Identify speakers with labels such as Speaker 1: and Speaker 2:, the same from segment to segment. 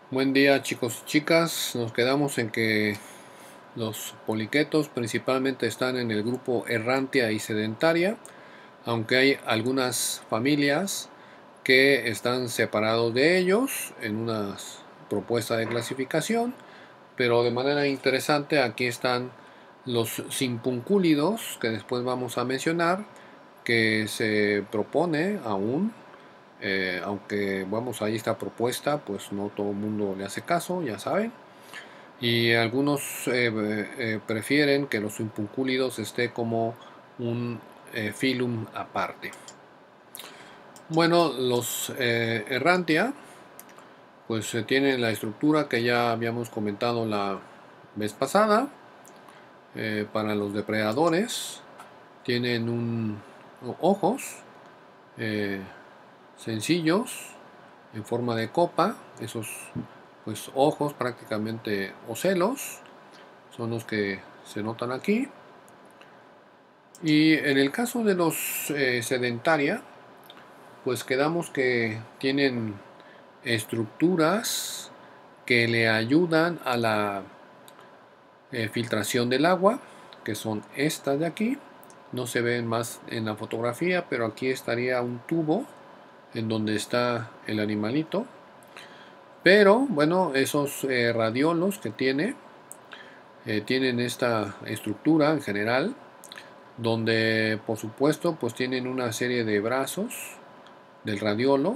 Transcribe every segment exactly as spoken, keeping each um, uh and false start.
Speaker 1: Buen día, chicos y chicas. Nos quedamos en que los poliquetos principalmente están en el grupo Errantia y Sedentaria, aunque hay algunas familias que están separados de ellos en una propuesta de clasificación, pero de manera interesante aquí están los simpuncúlidos, que después vamos a mencionar, que se propone aún, eh, aunque vamos, ahí esta propuesta, pues no todo el mundo le hace caso, ya saben. Y algunos eh, eh, prefieren que los impuncúlidos esté como un eh, filum aparte. Bueno, los eh, errantia pues eh, tienen la estructura que ya habíamos comentado la vez pasada. Eh, para los depredadores tienen un, ojos eh, sencillos en forma de copa. Esos pues ojos prácticamente ocelos son los que se notan aquí. Y en el caso de los eh, sedentaria, pues quedamos que tienen estructuras que le ayudan a la eh, filtración del agua, que son estas de aquí. No se ven más en la fotografía, pero aquí estaría un tubo en donde está el animalito. Pero bueno, esos eh, radiolos que tiene, eh, tienen esta estructura en general, donde por supuesto pues tienen una serie de brazos del radiolo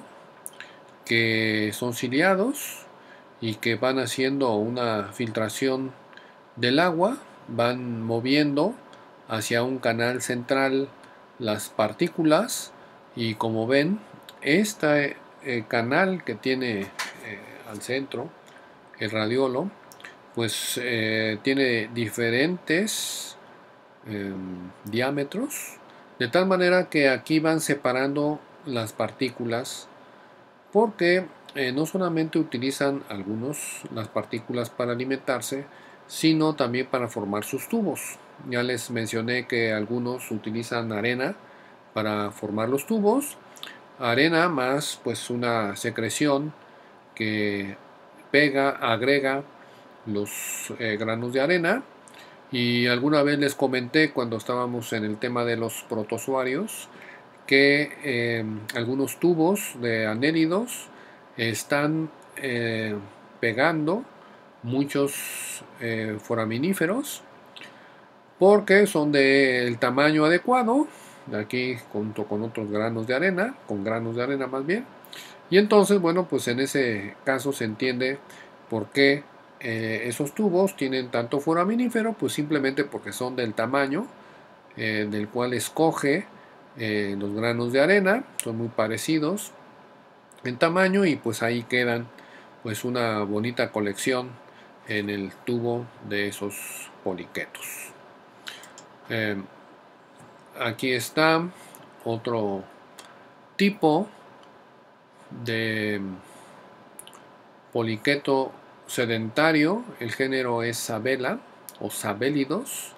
Speaker 1: que son ciliados y que van haciendo una filtración del agua, van moviendo hacia un canal central las partículas, y como ven, este eh, canal que tiene eh, al centro el radiolo pues eh, tiene diferentes eh, diámetros, de tal manera que aquí van separando las partículas, porque eh, no solamente utilizan algunos las partículas para alimentarse, sino también para formar sus tubos. Ya les mencioné que algunos utilizan arena para formar los tubos, arena más pues una secreción que pega, agrega los eh, granos de arena. Y alguna vez les comenté, cuando estábamos en el tema de los protozoarios, que eh, algunos tubos de anélidos están eh, pegando muchos eh, foraminíferos, porque son del tamaño adecuado, de aquí junto con otros granos de arena, con granos de arena más bien. Y entonces, bueno, pues en ese caso se entiende por qué eh, esos tubos tienen tanto foraminífero, pues simplemente porque son del tamaño eh, del cual escoge eh, los granos de arena, son muy parecidos en tamaño, y pues ahí quedan pues una bonita colección en el tubo de esos poliquetos. Eh, aquí está otro tipo de poliqueto sedentario, el género es Sabella o Sabellidos,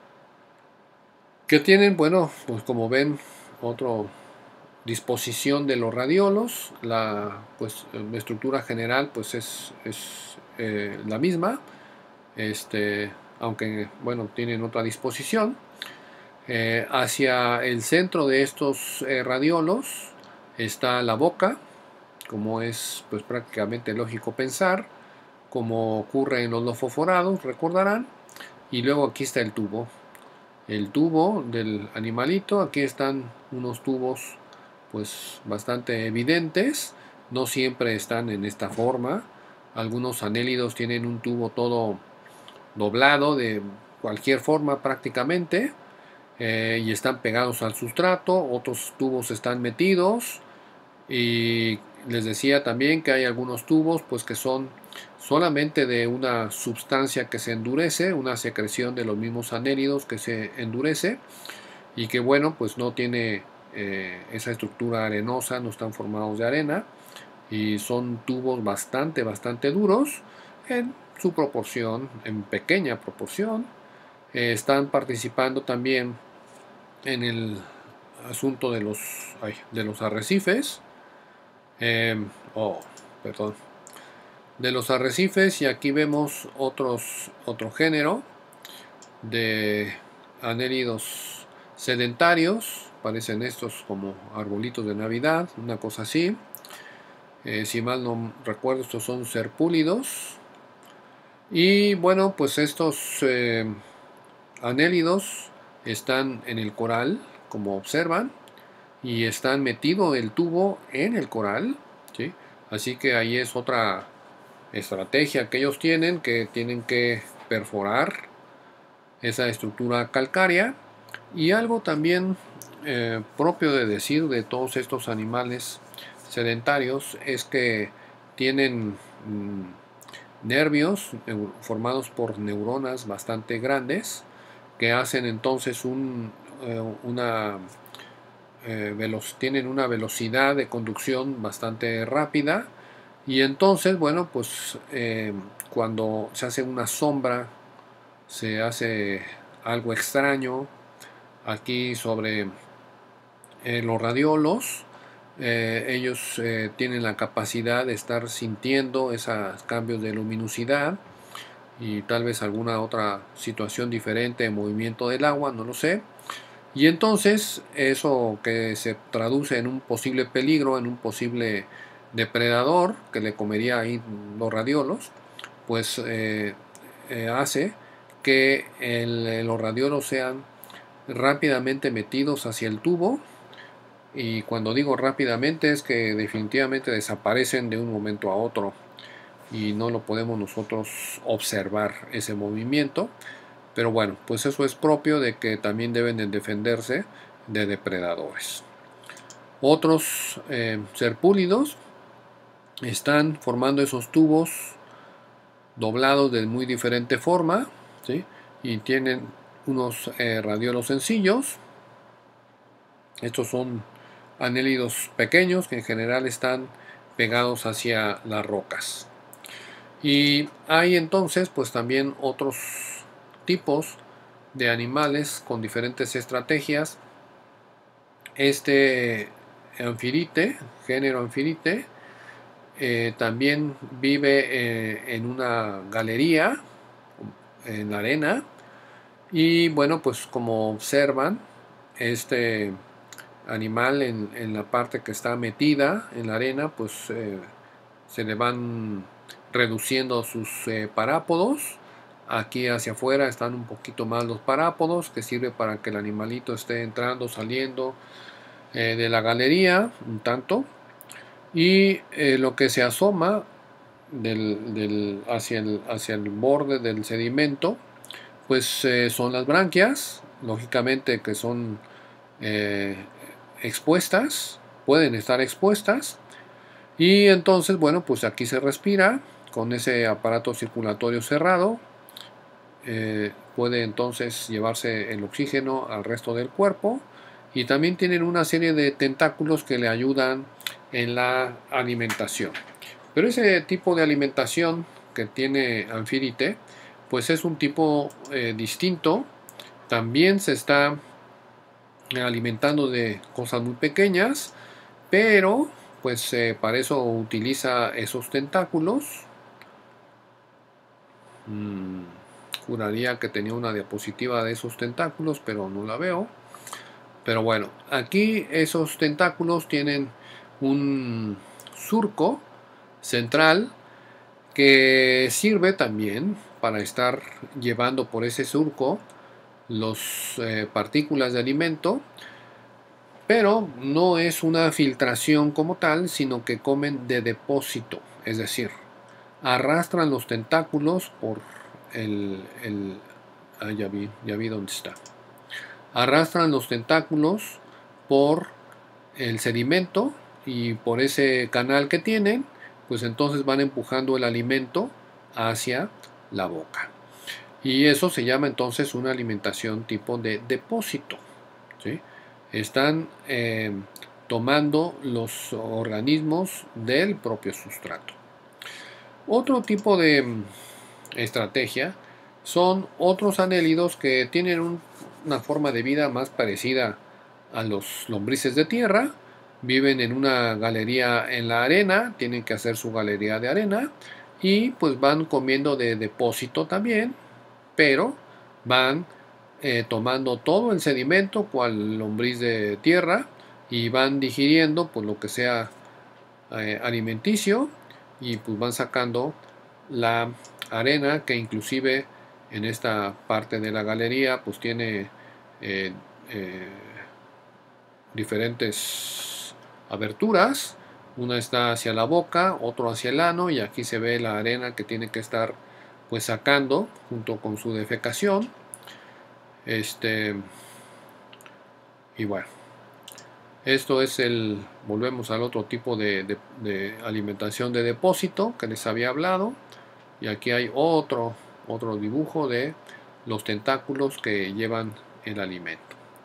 Speaker 1: que tienen, bueno, pues como ven, otra disposición de los radiolos. La pues la estructura general pues es, es eh, la misma, este, aunque bueno, tienen otra disposición. Eh, hacia el centro de estos eh, radiolos está la boca, como es pues prácticamente lógico pensar, como ocurre en los lofoforados, recordarán. Y luego aquí está el tubo, el tubo del animalito. Aquí están unos tubos pues bastante evidentes, no siempre están en esta forma. Algunos anélidos tienen un tubo todo doblado de cualquier forma prácticamente, eh, y están pegados al sustrato. Otros tubos están metidos, y les decía también que hay algunos tubos pues que son solamente de una sustancia que se endurece, una secreción de los mismos anélidos que se endurece, y que bueno, pues no tiene eh, esa estructura arenosa, no están formados de arena, y son tubos bastante, bastante duros en su proporción, en pequeña proporción. Eh, están participando también en el asunto de los, ay, de los arrecifes. Eh, oh, perdón. de los arrecifes, y aquí vemos otros, otro género de anélidos sedentarios. Parecen estos como arbolitos de Navidad, una cosa así. Eh, si mal no recuerdo, estos son serpúlidos. Y bueno, pues estos eh, anélidos están en el coral, como observan, y están metido el tubo en el coral, ¿sí? Así que ahí es otra estrategia que ellos tienen, que tienen que perforar esa estructura calcárea. Y algo también eh, propio de decir de todos estos animales sedentarios es que tienen mmm, nervios formados por neuronas bastante grandes, que hacen entonces un, eh, una eh, veloc- tienen una velocidad de conducción bastante rápida. Y entonces, bueno, pues eh, cuando se hace una sombra, se hace algo extraño aquí sobre eh, los radiolos. Eh, ellos eh, tienen la capacidad de estar sintiendo esos cambios de luminosidad y tal vez alguna otra situación diferente de movimiento del agua, no lo sé. Y entonces eso que se traduce en un posible peligro, en un posible depredador que le comería ahí los radiolos, pues eh, eh, hace que el, los radiolos sean rápidamente metidos hacia el tubo. Y cuando digo rápidamente es que definitivamente desaparecen de un momento a otro y no lo podemos nosotros observar ese movimiento. Pero bueno, pues eso es propio de que también deben de defenderse de depredadores. Otros eh, serpúlidos están formando esos tubos doblados de muy diferente forma, ¿sí? Y tienen unos eh, radiolos sencillos. Estos son anélidos pequeños que en general están pegados hacia las rocas. Y hay entonces pues también otros tipos de animales con diferentes estrategias. Este anfirite, género anfirite, eh, también vive eh, en una galería en la arena. Y bueno, pues como observan, este animal en, en la parte que está metida en la arena, pues eh, se le van reduciendo sus eh, parápodos. Aquí hacia afuera están un poquito más los parápodos, que sirve para que el animalito esté entrando, saliendo eh, de la galería un tanto. Y eh, lo que se asoma del, del, hacia, el, hacia el borde del sedimento, pues eh, son las branquias, lógicamente que son eh, expuestas, pueden estar expuestas. Y entonces, bueno, pues aquí se respira con ese aparato circulatorio cerrado. Eh, puede entonces llevarse el oxígeno al resto del cuerpo. Y también tienen una serie de tentáculos que le ayudan en la alimentación. Pero ese tipo de alimentación que tiene Anfirite, pues es un tipo eh, distinto. También se está alimentando de cosas muy pequeñas, pero pues eh, para eso utiliza esos tentáculos. Mm, juraría que tenía una diapositiva de esos tentáculos, pero no la veo. Pero bueno, aquí esos tentáculos tienen un surco central que sirve también para estar llevando por ese surco las eh, partículas de alimento. Pero no es una filtración como tal, sino que comen de depósito, es decir, arrastran los tentáculos por el... el ah, ya vi, ya vi dónde está. Arrastran los tentáculos por el sedimento y por ese canal que tienen, pues entonces van empujando el alimento hacia la boca. Y eso se llama entonces una alimentación tipo de depósito, ¿sí? Están eh, tomando los organismos del propio sustrato. Otro tipo de mm, estrategia son otros anélidos que tienen un, una forma de vida más parecida a los lombrices de tierra. Viven en una galería en la arena, tienen que hacer su galería de arena. y pues van comiendo de depósito también, pero van eh, tomando todo el sedimento cual lombriz de tierra y van digiriendo pues lo que sea eh, alimenticio y pues van sacando la arena, que inclusive en esta parte de la galería pues tiene eh, eh, diferentes aberturas. Una está hacia la boca, otro hacia el ano, y aquí se ve la arena que tiene que estar pues sacando junto con su defecación. Este y bueno, esto es el, volvemos al otro tipo de, de, de alimentación de depósito que les había hablado, y aquí hay otro otro dibujo de los tentáculos que llevan el alimento.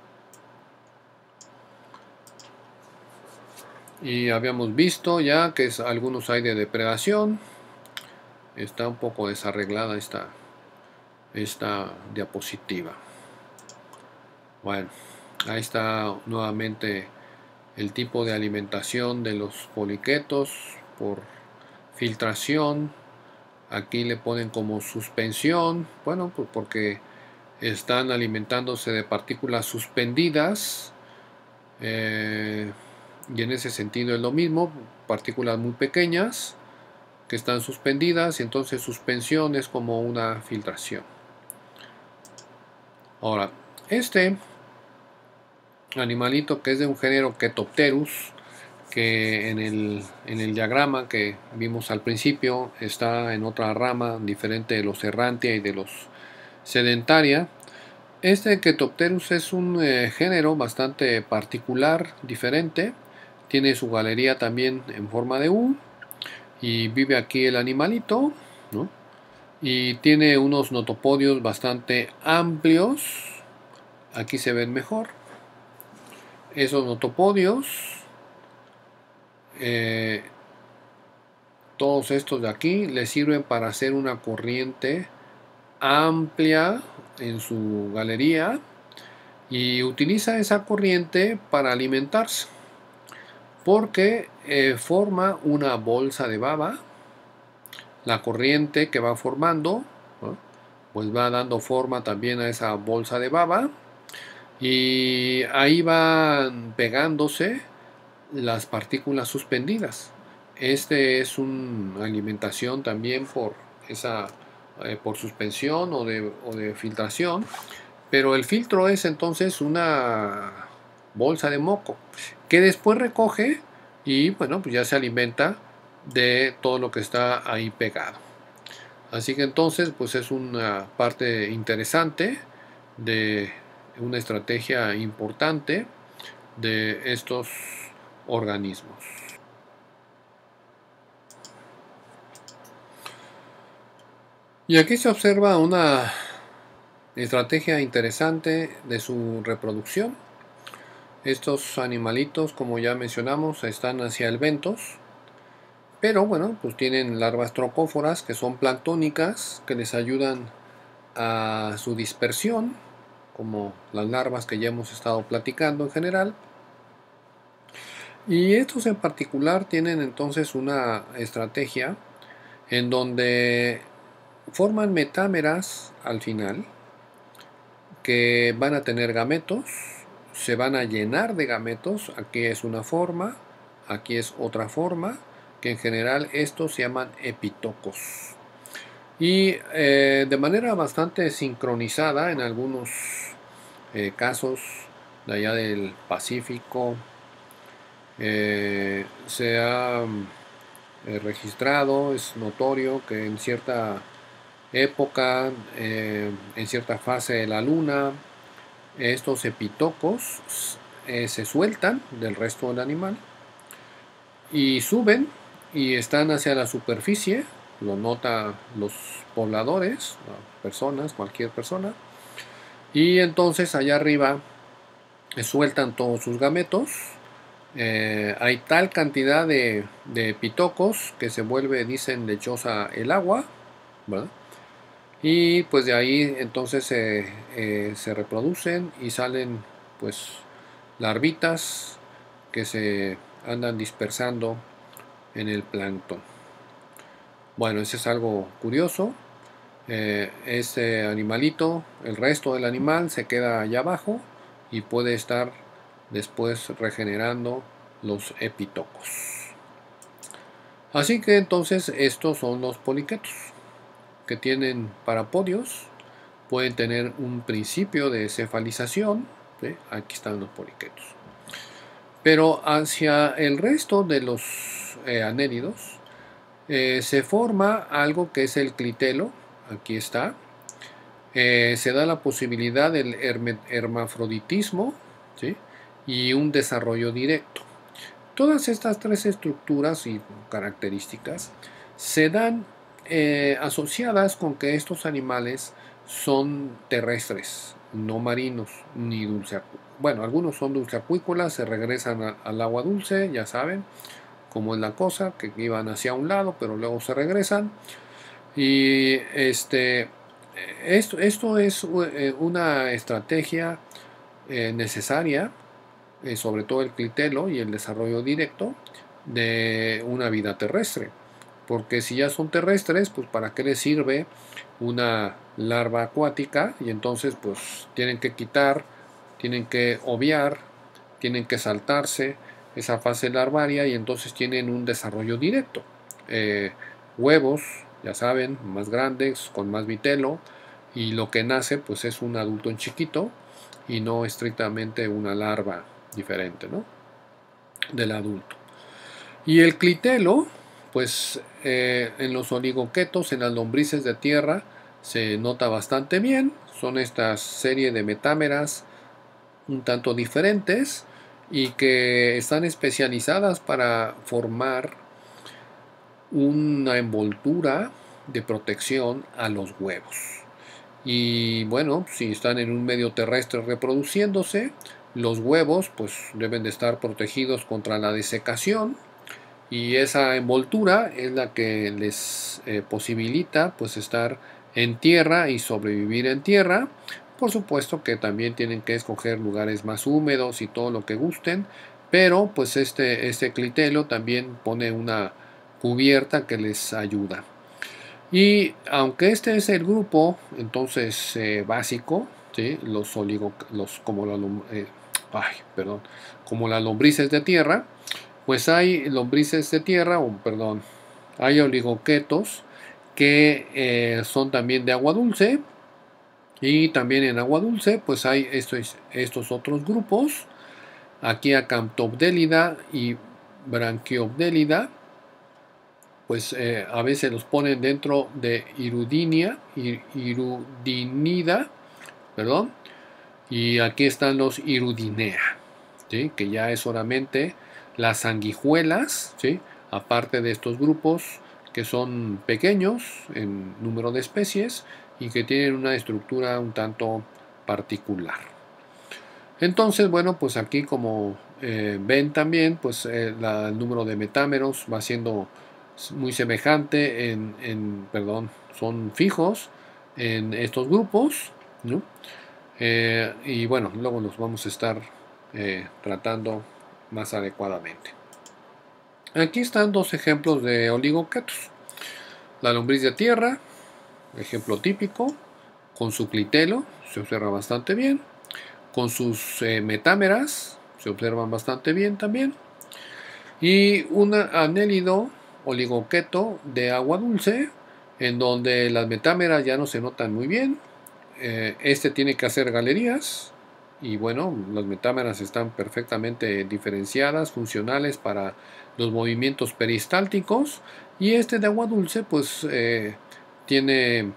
Speaker 1: Y habíamos visto ya que es, algunos hay de depredación. Está un poco desarreglada esta, esta diapositiva. Bueno, ahí está nuevamente el tipo de alimentación de los poliquetos por filtración. Aquí le ponen como suspensión, bueno, pues porque están alimentándose de partículas suspendidas. Eh, y en ese sentido es lo mismo, partículas muy pequeñas que están suspendidas, y entonces suspensión es como una filtración. Ahora, este animalito, que es de un género Ketopterus, que en el, en el diagrama que vimos al principio está en otra rama diferente de los errantia y de los sedentaria. Este Ketopterus es un eh, género bastante particular, diferente. Tiene su galería también en forma de U, y vive aquí el animalito, ¿no? Y tiene unos notopodios bastante amplios. Aquí se ven mejor. Esos notopodios, eh, todos estos de aquí, le sirven para hacer una corriente amplia en su galería, y utiliza esa corriente para alimentarse, porque eh, forma una bolsa de baba. La corriente que va formando, ¿no?, pues va dando forma también a esa bolsa de baba, y ahí van pegándose las partículas suspendidas. Este es una alimentación también por esa eh, por suspensión o de, o de filtración, pero el filtro es entonces una bolsa de moco que después recoge, y bueno, pues ya se alimenta de todo lo que está ahí pegado. Así que entonces pues es una parte interesante de una estrategia importante de estos organismos. Y aquí se observa una estrategia interesante de su reproducción. Estos animalitos, como ya mencionamos, están hacia el bentos, pero bueno, pues tienen larvas trocóforas que son planctónicas, que les ayudan a su dispersión, como las larvas que ya hemos estado platicando en general. Y estos en particular tienen entonces una estrategia en donde forman metámeras al final, que van a tener gametos, se van a llenar de gametos. Aquí es una forma, aquí es otra forma, que en general estos se llaman epitocos. Y eh, de manera bastante sincronizada en algunos eh, casos de allá del Pacífico, eh, se ha eh, registrado, es notorio que en cierta época, eh, en cierta fase de la luna, estos epitocos eh, se sueltan del resto del animal y suben y están hacia la superficie. Lo nota los pobladores, personas, cualquier persona, y entonces allá arriba eh, sueltan todos sus gametos. Eh, hay tal cantidad de, de epitocos que se vuelve, dicen, lechosa el agua, ¿verdad? Y pues de ahí entonces eh, eh, se reproducen y salen pues larvitas que se andan dispersando en el plancton. Bueno, ese es algo curioso. Eh, este animalito, el resto del animal se queda allá abajo y puede estar después regenerando los epitocos. Así que entonces estos son los poliquetos, que tienen parapodios, pueden tener un principio de cefalización, ¿sí? Aquí están los poliquetos. Pero hacia el resto de los eh, anélidos eh, se forma algo que es el clitelo, aquí está. Eh, se da la posibilidad del hermafroditismo, ¿sí? Y un desarrollo directo. Todas estas tres estructuras y características se dan eh, asociadas con que estos animales son terrestres, no marinos ni dulceacuícolas. Bueno, algunos son dulceacuícolas, se regresan a, al agua dulce, ya saben cómo es la cosa, que iban hacia un lado, pero luego se regresan. Y este, esto, esto es una estrategia eh, necesaria, eh, sobre todo el clitelo y el desarrollo directo de una vida terrestre. Porque si ya son terrestres, pues ¿para qué les sirve una larva acuática? Y entonces pues tienen que quitar, tienen que obviar, tienen que saltarse esa fase larvaria y entonces tienen un desarrollo directo. Eh, huevos, ya saben, más grandes, con más vitelo, y lo que nace pues es un adulto en chiquito y no estrictamente una larva diferente, ¿no? Del adulto. Y el clitelo, pues eh, en los oligoquetos, en las lombrices de tierra, se nota bastante bien. Son esta serie de metámeras un tanto diferentes y que están especializadas para formar una envoltura de protección a los huevos. Y bueno, si están en un medio terrestre reproduciéndose, los huevos pues deben de estar protegidos contra la desecación, y esa envoltura es la que les eh, posibilita pues estar en tierra y sobrevivir en tierra. Por supuesto que también tienen que escoger lugares más húmedos y todo lo que gusten, pero pues este, este clitelo también pone una cubierta que les ayuda. Y aunque este es el grupo entonces eh, básico, ¿sí? los oligo, los, como, la, eh, ay, perdón, como las lombrices de tierra, pues hay lombrices de tierra, o perdón, hay oligoquetos que eh, son también de agua dulce, y también en agua dulce pues hay estos, estos otros grupos, aquí Acanthobdélida y Branchiobdélida, pues eh, a veces los ponen dentro de Irudinia, Irudinida, perdón, y aquí están los Irudinea, ¿sí? Que ya es solamente las sanguijuelas, ¿sí? Aparte de estos grupos que son pequeños en número de especies y que tienen una estructura un tanto particular. Entonces, bueno, pues aquí como eh, ven también, pues eh, la, el número de metámeros va siendo muy semejante en, en, perdón, son fijos en estos grupos, ¿no? Eh, y bueno, luego los vamos a estar eh, tratando más adecuadamente. Aquí están dos ejemplos de oligoquetos. La lombriz de tierra, ejemplo típico, con su clitelo, se observa bastante bien. Con sus eh, metámeras, se observan bastante bien también. Y un anélido oligoqueto de agua dulce, en donde las metámeras ya no se notan muy bien. Eh, este tiene que hacer galerías, y bueno, las metámeras están perfectamente diferenciadas, funcionales para los movimientos peristálticos, y este de agua dulce pues eh, tiene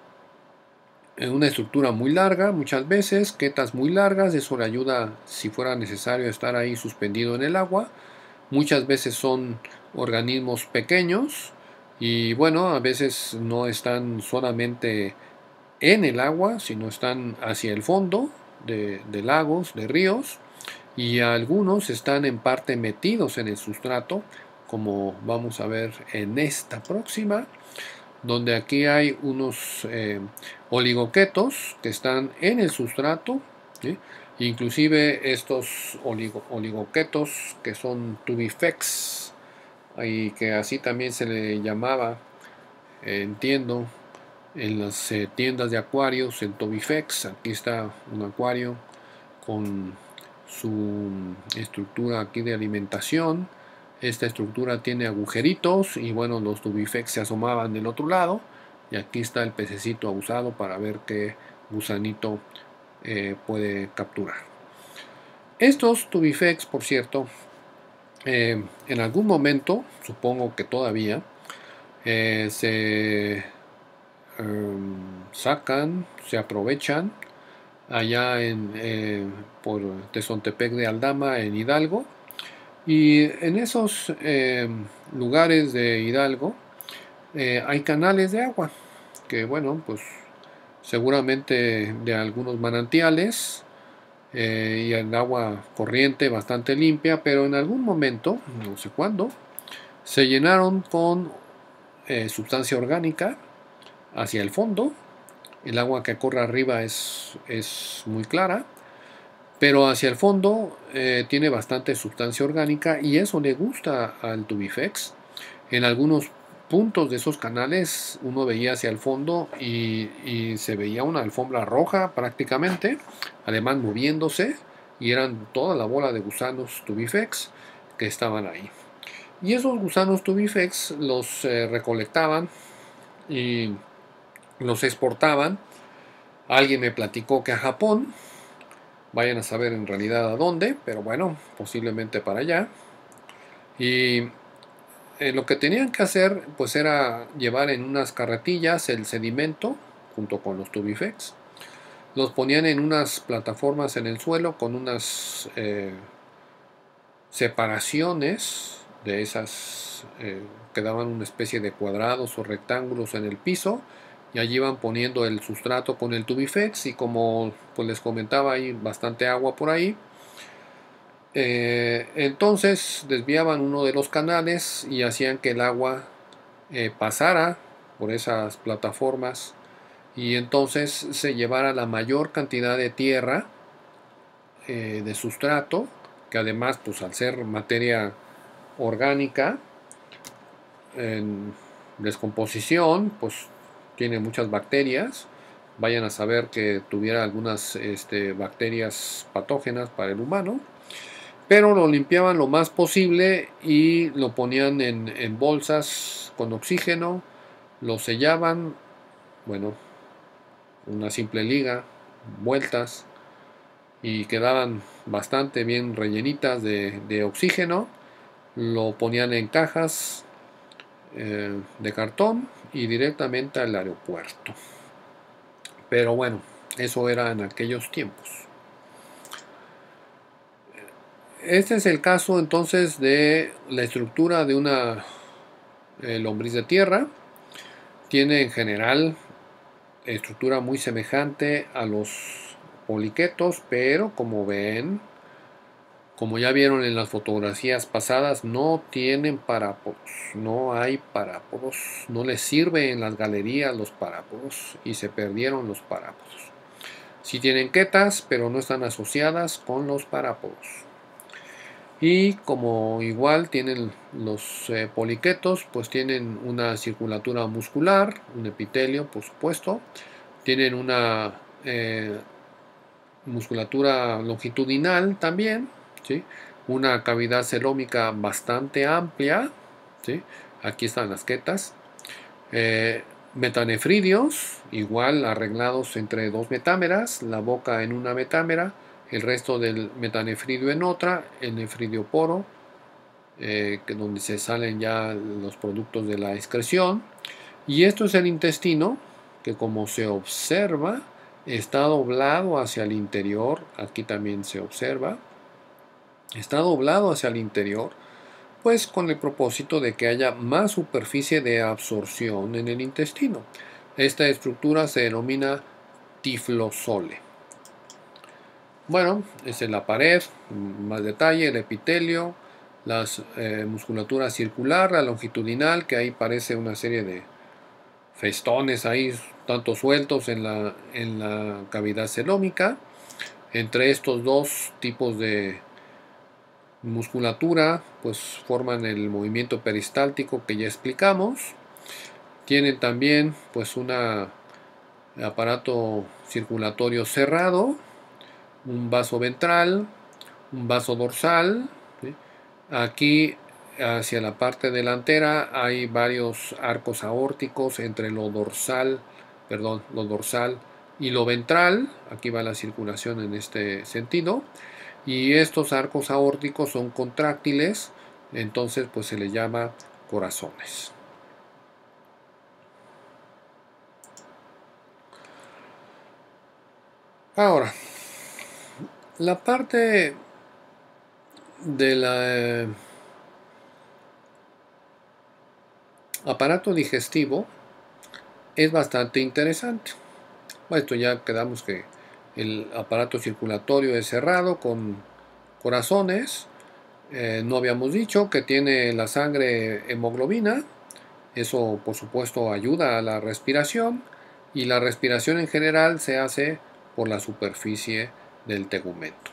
Speaker 1: una estructura muy larga, muchas veces quetas muy largas, eso le ayuda si fuera necesario estar ahí suspendido en el agua. Muchas veces son organismos pequeños y bueno, a veces no están solamente en el agua, sino están hacia el fondo de, de lagos, de ríos, y algunos están en parte metidos en el sustrato, como vamos a ver en esta próxima, donde aquí hay unos eh, oligoquetos que están en el sustrato, ¿sí? Inclusive estos oligo, oligoquetos que son tubifex, y que así también se le llamaba eh, entiendo, en las eh, tiendas de acuarios, el Tobifex. Aquí está un acuario con su estructura aquí de alimentación. Esta estructura tiene agujeritos y bueno, los Tubifex se asomaban del otro lado, y aquí está el pececito abusado para ver qué gusanito eh, puede capturar. Estos Tubifex, por cierto, eh, en algún momento, supongo que todavía, eh, se um, sacan, se aprovechan allá en, eh, por Tezontepec de Aldama, en Hidalgo. Y en esos eh, lugares de Hidalgo eh, hay canales de agua, que bueno, pues seguramente de algunos manantiales, eh, y el agua corriente bastante limpia, pero en algún momento, no sé cuándo, se llenaron con eh, sustancia orgánica hacia el fondo. El agua que corre arriba es, es muy clara, pero hacia el fondo eh, tiene bastante sustancia orgánica, y eso le gusta al Tubifex. En algunos puntos de esos canales uno veía hacia el fondo y, y se veía una alfombra roja prácticamente, además moviéndose, y eran toda la bola de gusanos Tubifex que estaban ahí. Y esos gusanos Tubifex los eh, recolectaban y los exportaban. Alguien me platicó que a Japón, vayan a saber en realidad a dónde, pero bueno, posiblemente para allá. Y eh, lo que tenían que hacer pues era llevar en unas carretillas el sedimento junto con los Tubifex. Los ponían en unas plataformas en el suelo con unas eh, separaciones de esas eh, que daban una especie de cuadrados o rectángulos en el piso, y allí iban poniendo el sustrato con el Tubifex. Y como pues les comentaba, hay bastante agua por ahí, eh, entonces desviaban uno de los canales y hacían que el agua eh, pasara por esas plataformas, y entonces se llevara la mayor cantidad de tierra, eh, de sustrato, que además pues al ser materia orgánica en descomposición pues tiene muchas bacterias. Vayan a saber que tuviera algunas este, bacterias patógenas para el humano, pero lo limpiaban lo más posible y lo ponían en, en bolsas con oxígeno, lo sellaban, bueno, una simple liga, vueltas, y quedaban bastante bien rellenitas de, de oxígeno. Lo ponían en cajas eh, de cartón y directamente al aeropuerto. Pero bueno, eso era en aquellos tiempos. Este es el caso entonces de la estructura de una eh, lombriz de tierra. Tiene en general estructura muy semejante a los poliquetos, pero como ven, como ya vieron en las fotografías pasadas, no tienen parápodos, no hay parápodos, no les sirve en las galerías los parápodos, y se perdieron los parápodos. Sí tienen quetas, pero no están asociadas con los parápodos. Y como igual tienen los eh, poliquetos, pues tienen una circulatura muscular, un epitelio por supuesto, tienen una eh, musculatura longitudinal también, ¿sí? Una cavidad celómica bastante amplia, ¿sí? Aquí están las quetas. Eh, metanefridios, igual arreglados entre dos metámeras, la boca en una metámera, el resto del metanefridio en otra, el nefridioporo, eh, que donde se salen ya los productos de la excreción. Y esto es el intestino, que como se observa está doblado hacia el interior. Aquí también se observa, está doblado hacia el interior, pues con el propósito de que haya más superficie de absorción en el intestino. Esta estructura se denomina tiflosole. Bueno, esta es la pared, más detalle, el epitelio, la eh, musculatura circular, la longitudinal, que ahí parece una serie de festones ahí, tanto sueltos en la, en la cavidad celómica. Entre estos dos tipos de musculatura pues forman el movimiento peristáltico que ya explicamos. Tienen también pues un aparato circulatorio cerrado, un vaso ventral, un vaso dorsal, ¿sí? Aquí hacia la parte delantera hay varios arcos aórticos entre lo dorsal, perdón, lo dorsal y lo ventral. Aquí va la circulación en este sentido. Y estos arcos aórticos son contráctiles, entonces pues se les llama corazones. Ahora, la parte del eh, aparato digestivo es bastante interesante. Bueno, esto ya quedamos que el aparato circulatorio es cerrado con corazones. Eh, no habíamos dicho que tiene la sangre hemoglobina. Eso por supuesto ayuda a la respiración, y la respiración en general se hace por la superficie del tegumento.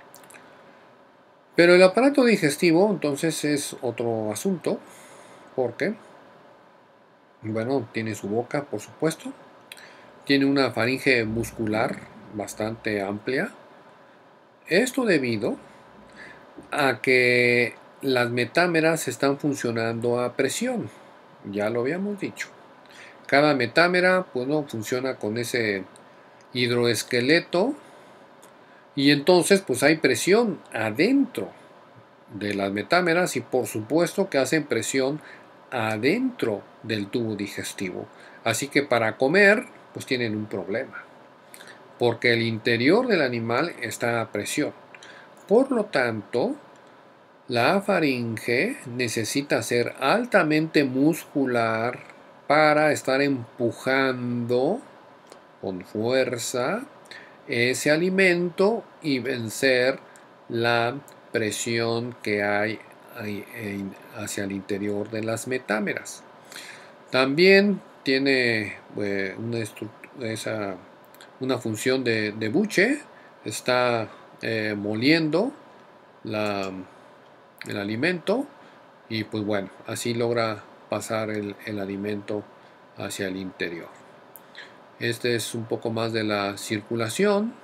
Speaker 1: Pero el aparato digestivo entonces es otro asunto, porque, bueno, tiene su boca, por supuesto, tiene una faringe muscular bastante amplia. Esto debido a que las metámeras están funcionando a presión, ya lo habíamos dicho. Cada metámera, bueno, funciona con ese hidroesqueleto, y entonces pues hay presión adentro de las metámeras, y por supuesto que hacen presión adentro del tubo digestivo. Así que para comer pues tienen un problema, porque el interior del animal está a presión. Por lo tanto, la faringe necesita ser altamente muscular para estar empujando con fuerza ese alimento y vencer la presión que hay hacia el interior de las metámeras. También tiene eh, una, esa, una función de, de buche. Está eh, moliendo la, el alimento, y pues bueno, así logra pasar el, el alimento hacia el interior. Este es un poco más de la circulación.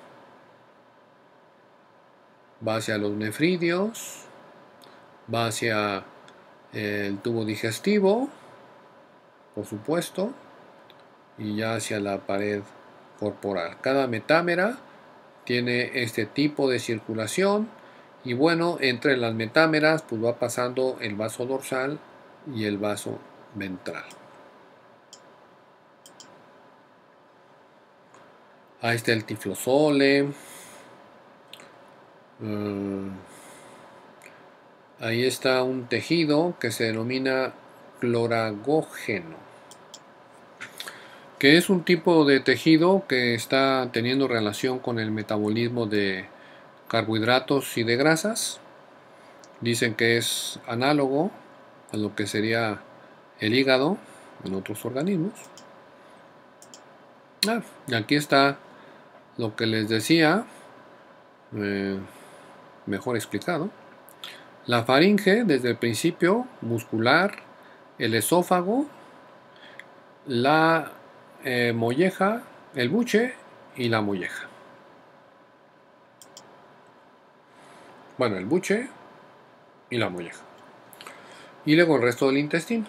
Speaker 1: Va hacia los nefridios, va hacia el tubo digestivo, por supuesto, y ya hacia la pared corporal. Cada metámera tiene este tipo de circulación, y bueno, entre las metámeras pues va pasando el vaso dorsal y el vaso ventral. Ahí está el tiflosole. Uh, ahí está un tejido que se denomina cloragógeno, que es un tipo de tejido que está teniendo relación con el metabolismo de carbohidratos y de grasas. Dicen que es análogo a lo que sería el hígado en otros organismos. Ah, y aquí está lo que les decía, eh, mejor explicado. La faringe, desde el principio, muscular, el esófago, la eh, molleja, el buche y la molleja. Bueno, el buche y la molleja. Y luego el resto del intestino.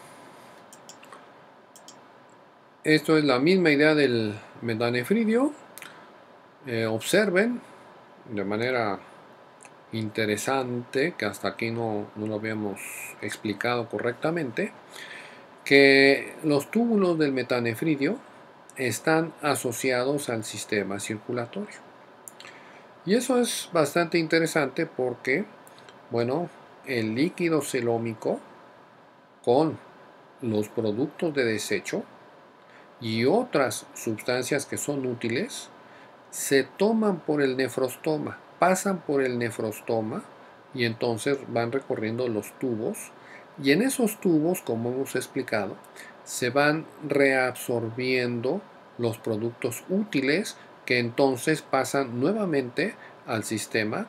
Speaker 1: Esto es la misma idea del metanefridio. Eh, observen de manera interesante, que hasta aquí no, no lo habíamos explicado correctamente, que los túbulos del metanefridio están asociados al sistema circulatorio. Y eso es bastante interesante porque, bueno, el líquido celómico con los productos de desecho y otras sustancias que son útiles se toman por el nefrostoma, pasan por el nefrostoma, y entonces van recorriendo los tubos, y en esos tubos, como hemos explicado, se van reabsorbiendo los productos útiles, que entonces pasan nuevamente al sistema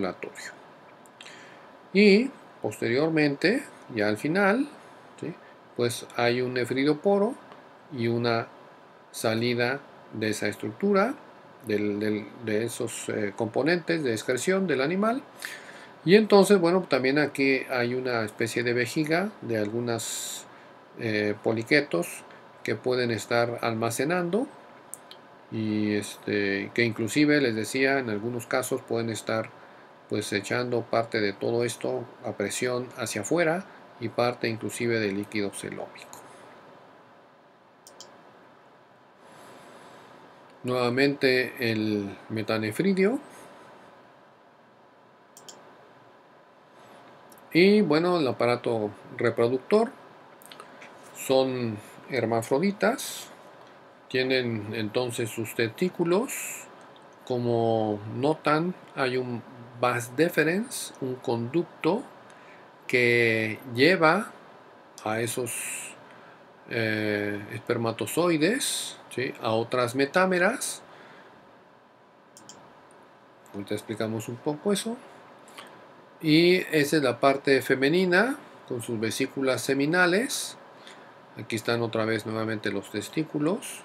Speaker 1: circulatorio. Y posteriormente, ya al final, ¿sí?, pues hay un nefridoporo y una salida de esa estructura, del, del, de esos eh, componentes de excreción del animal. Y entonces, bueno, también aquí hay una especie de vejiga de algunas eh, poliquetos que pueden estar almacenando y este, que inclusive les decía, en algunos casos pueden estar pues echando parte de todo esto a presión hacia afuera y parte inclusive del líquido celómico. Nuevamente el metanefridio. Y bueno, el aparato reproductor son hermafroditas, tienen entonces sus testículos. Como notan, hay un vas deferens, un conducto que lleva a esos eh, espermatozoides, ¿sí?, a otras metámeras. Ahorita explicamos un poco eso. Y esa es la parte femenina con sus vesículas seminales. Aquí están otra vez nuevamente los testículos.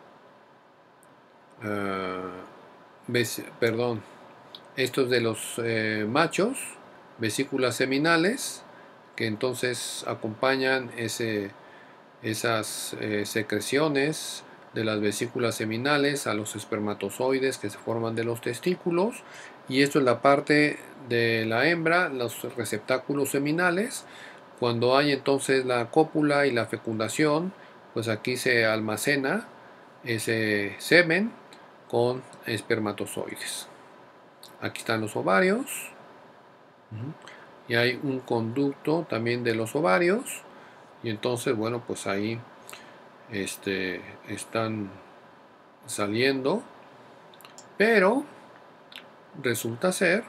Speaker 1: Uh, ves, perdón, estos de los eh, machos, vesículas seminales, que entonces acompañan ese, esas eh, secreciones de las vesículas seminales a los espermatozoides que se forman de los testículos. Y esto es la parte de la hembra, los receptáculos seminales. Cuando hay entonces la cópula y la fecundación, pues aquí se almacena ese semen con espermatozoides. Aquí están los ovarios. Y hay un conducto también de los ovarios. Y entonces, bueno, pues ahí este, están saliendo. Pero resulta ser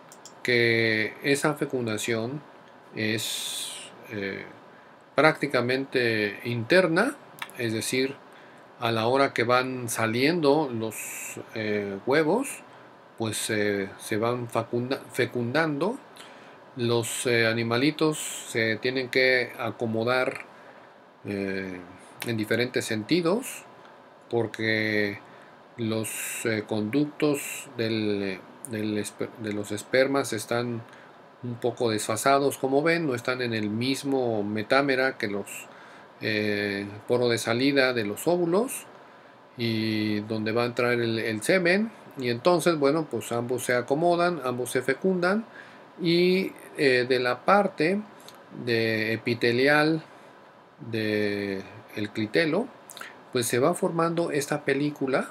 Speaker 1: que esa fecundación es eh, prácticamente interna, es decir, a la hora que van saliendo los eh, huevos, pues eh, se van fecunda, fecundando. Los eh, animalitos se tienen que acomodar eh, en diferentes sentidos, porque los eh, conductos del, del, de los espermas están un poco desfasados, como ven, no están en el mismo metámera que los eh, poro de salida de los óvulos y donde va a entrar el, el semen. Y entonces, bueno, pues ambos se acomodan, ambos se fecundan, y eh, de la parte de epitelial del clitelo, pues se va formando esta película.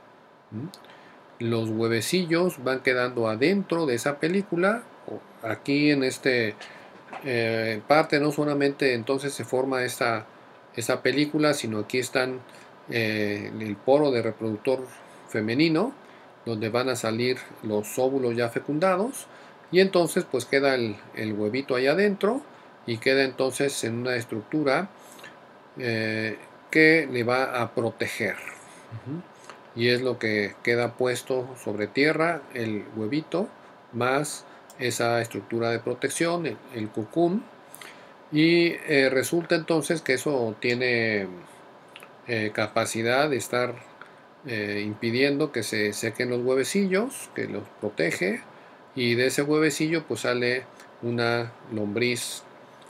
Speaker 1: ¿Mm? Los huevecillos van quedando adentro de esa película. Aquí en este eh, parte no solamente entonces se forma esta, esta película, sino aquí están eh, el poro de reproductor femenino, donde van a salir los óvulos ya fecundados, y entonces pues queda el, el huevito ahí adentro y queda entonces en una estructura eh, que le va a proteger. Uh-huh. Y es lo que queda puesto sobre tierra, el huevito más esa estructura de protección, el, el cocoon. Y eh, resulta entonces que eso tiene eh, capacidad de estar eh, impidiendo que se sequen los huevecillos, que los protege, y de ese huevecillo pues sale una lombriz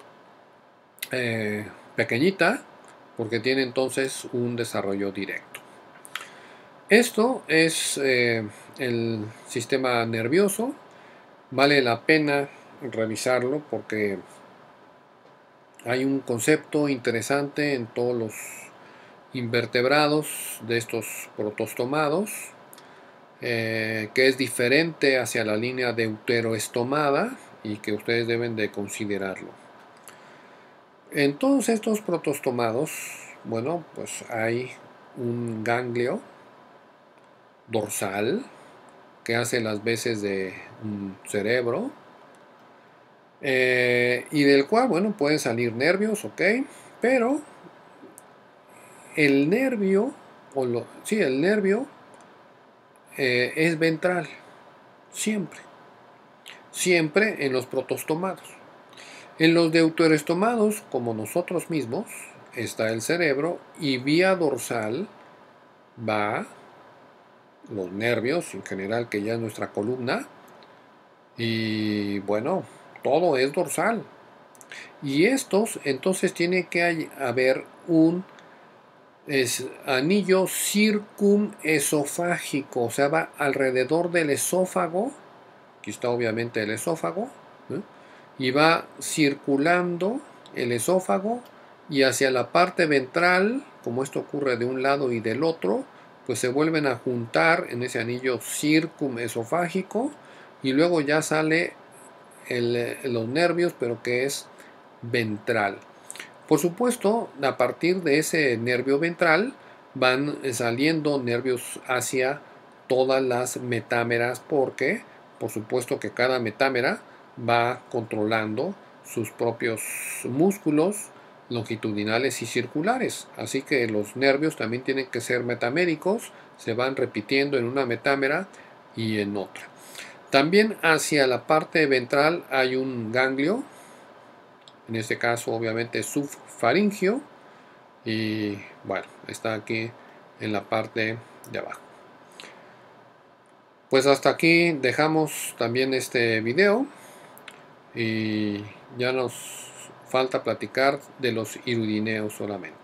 Speaker 1: eh, pequeñita, porque tiene entonces un desarrollo directo. Esto es eh, el sistema nervioso. Vale la pena revisarlo porque hay un concepto interesante en todos los invertebrados de estos protostomados, eh, que es diferente hacia la línea deuteroestomada y que ustedes deben de considerarlo. En todos estos protostomados, bueno, pues hay un ganglio dorsal que hace las veces de un cerebro, eh, y del cual, bueno, pueden salir nervios, ok, pero el nervio, o lo, sí, el nervio eh, es ventral, siempre, siempre en los protostomados. En los deuteroestomados, como nosotros mismos, está el cerebro y vía dorsal va los nervios en general, que ya es nuestra columna, y bueno, todo es dorsal. Y estos, entonces tiene que haber un es, anillo circumesofágico, o sea, va alrededor del esófago. Aquí está obviamente el esófago, ¿eh? Y va circulando el esófago y hacia la parte ventral, como esto ocurre de un lado y del otro, pues se vuelven a juntar en ese anillo circumesofágico y luego ya sale el, los nervios, pero que es ventral. Por supuesto, a partir de ese nervio ventral van saliendo nervios hacia todas las metámeras, porque por supuesto que cada metámera va controlando sus propios músculos longitudinales y circulares. Así que los nervios también tienen que ser metaméricos, se van repitiendo en una metámera y en otra. También hacia la parte ventral hay un ganglio, en este caso obviamente subfaringio, y bueno, está aquí en la parte de abajo. Pues hasta aquí dejamos también este video y ya nos falta platicar de los iridineos solamente.